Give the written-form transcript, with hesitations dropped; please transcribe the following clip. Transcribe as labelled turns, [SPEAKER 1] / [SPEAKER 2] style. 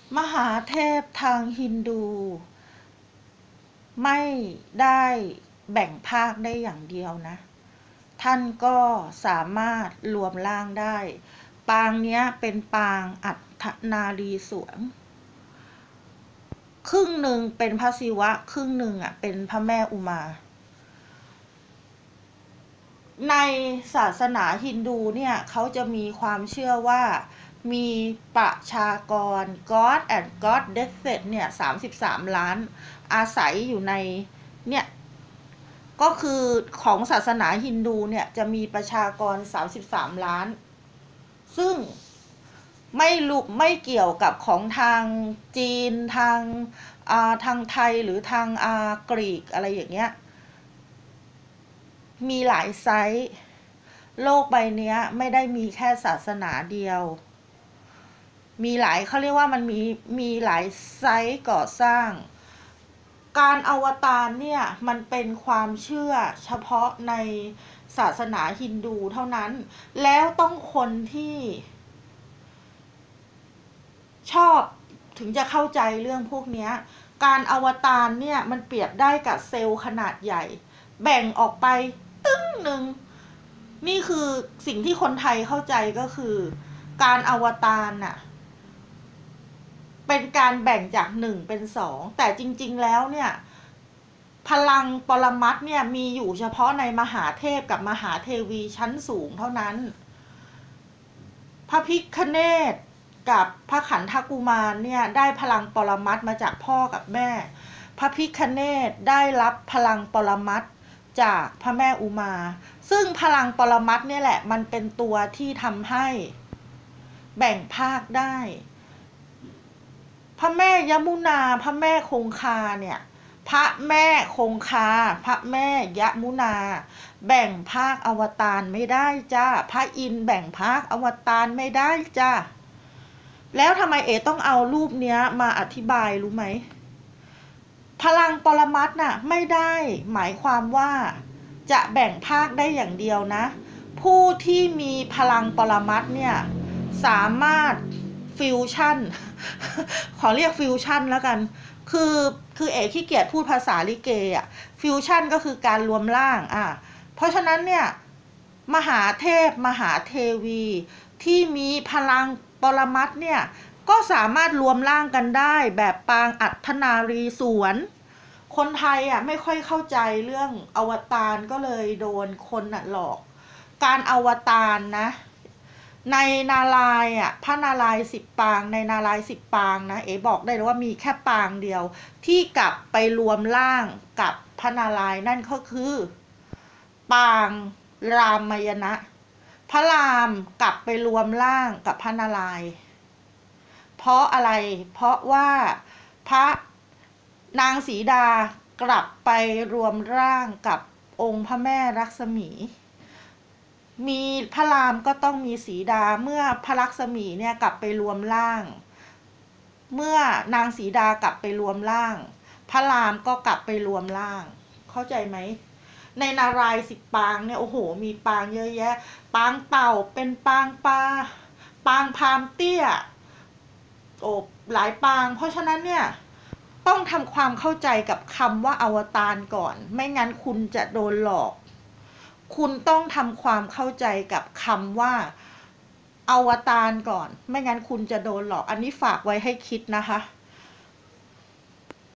[SPEAKER 1] มหาเทพทางฮินดูไม่ได้แบ่งภาคได้อย่างเดียวนะท่านก็สามารถรวมร่างได้ปางเนี้ยเป็นปางอัฏฐนารีสวงครึ่งหนึ่งเป็นพระศิวะครึ่งหนึ่งเป็นพระแม่อุมาในศาสนาฮินดูเนี่ยเขาจะมีความเชื่อว่ามีประชากร God and Goddesses เนี่ย33 ล้านอาศัยอยู่ในเนี่ยก็คือของศาสนาฮินดูเนี่ยจะมีประชากร33 ล้านซึ่งไม่เกี่ยวกับของทางจีนทางไทยหรือทางกรีกอะไรอย่างเงี้ยมีหลายไซส์โลกใบนี้ไม่ได้มีแค่ศาสนาเดียวมีหลายเขาเรียกว่ามันมีหลายไซส์ก่อสร้างการอวตารเนี่ยมันเป็นความเชื่อเฉพาะในศาสนาฮินดูเท่านั้นแล้วต้องคนที่ชอบถึงจะเข้าใจเรื่องพวกนี้การอวตารเนี่ยมันเปรียบได้กับเซลล์ขนาดใหญ่แบ่งออกไปตึ้งหนึ่งนี่คือสิ่งที่คนไทยเข้าใจก็คือการอวตารน่ะเป็นการแบ่งจาก1เป็น2แต่จริงๆแล้วเนี่ยพลังปรมัตถ์เนี่ยมีอยู่เฉพาะในมหาเทพกับมหาเทวีชั้นสูงเท่านั้นพระพิฆเนศกับพระขันธกุมารเนี่ยได้พลังปรมัตถ์มาจากพ่อกับแม่พระพิฆเนศได้รับพลังปรมัตถ์จากพระแม่อุมาซึ่งพลังปรมัตถ์เนี่ยแหละมันเป็นตัวที่ทำให้แบ่งภาคได้พระแม่ยมุนาพระแม่คงคาเนี่ยพระแม่คงคาพระแม่ยมุนาแบ่งภาคอวตารไม่ได้จ้าพระอินทร์แบ่งภาคอวตารไม่ได้จ้าแล้วทำไมต้องเอารูปเนี้ยมาอธิบายรู้ไหมพลังปรมัตถ์น่ะไม่ได้หมายความว่าจะแบ่งภาคได้อย่างเดียวนะผู้ที่มีพลังปรมัตถ์เนี่ยสามารถฟิวชั่นขอเรียกฟิวชั่นแล้วกันคือขี้เกียจพูดภาษาลิเกฟิวชั่นก็คือการรวมร่างเพราะฉะนั้นเนี่ยมหาเทพมหาเทวีที่มีพลังปรมัตถ์เนี่ยก็สามารถรวมร่างกันได้แบบปางอัฏฐนารีสวนคนไทยไม่ค่อยเข้าใจเรื่องอวตารก็เลยโดนคนหลอกการอวตารนะในนารายณ์พระนารายณ์10 ปางในนารายณ์10 ปางนะบอกได้เลยว่ามีแค่ปางเดียวที่กลับไปรวมร่างกับพระนารายณ์นั่นก็คือปางรามายณะพระรามกลับไปรวมร่างกับพระนารายณ์เพราะอะไรเพราะว่าพระนางสีดากลับไปรวมร่างกับองค์พระแม่ลักษมีมีพระรามก็ต้องมีสีดาเมื่อพระลักษมีเนี่ยกลับไปรวมร่างเมื่อนางสีดากลับไปรวมร่างพระรามก็กลับไปรวมร่างเข้าใจไหมในนารายณ์10 ปางเนี่ยโอ้โหมีปางเยอะแยะปางเต่าเป็นปางปลาปางพามเตี้ยโอ้หลายปางเพราะฉะนั้นเนี่ยต้องทำความเข้าใจกับคำว่าอวตารก่อนไม่งั้นคุณจะโดนหลอกคุณต้องทำความเข้าใจกับคำว่าอวตารก่อนไม่งั้นคุณจะโดนหลอกอันนี้ฝากไว้ให้คิดนะคะ